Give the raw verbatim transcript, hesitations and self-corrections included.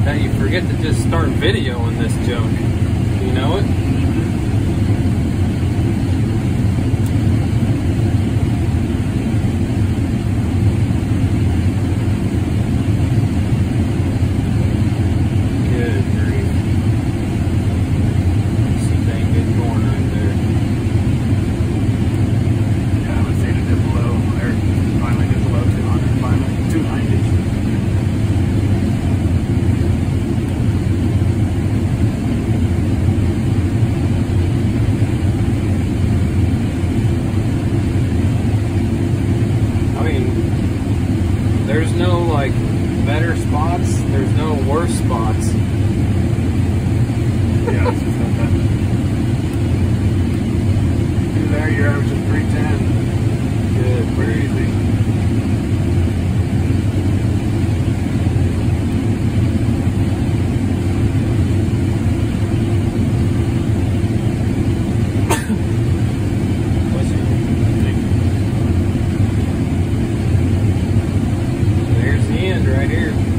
that you forget to just start videoing this junk. You know it? Good grief. Some dang good corn right there. Yeah, I would say to dip below, or finally dip below two hundred, finally, two ninety. There's no like better spots, there's no worse spots. Yeah, it's just like that. Through there, you're averaging three ten. Good, Pretty easy. There's the end right here.